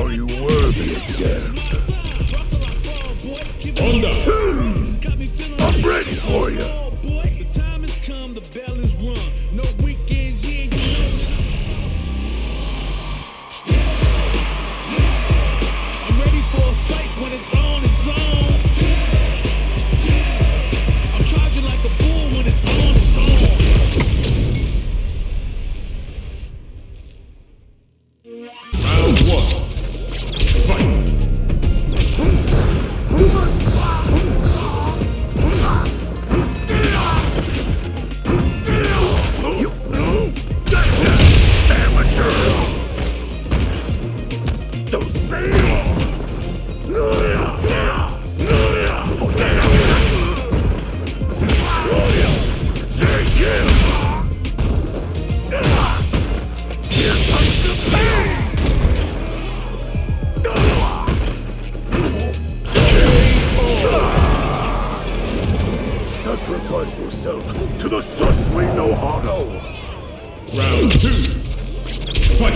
Are you worthy of death? Honda! I'm ready for you. The time has come, the bell is rung. No weekends, yeah, I'm ready for a fight when it's on, it's on. I'm charging like a bull when it's on, it's on. Round one. Fight! Don't say sacrifice yourself to the sons we know how to. Round two. Fight!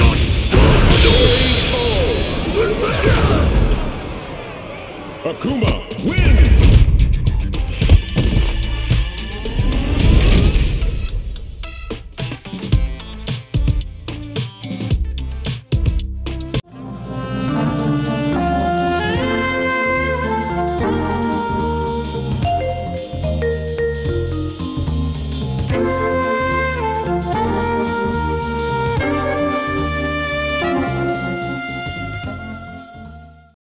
Akuma!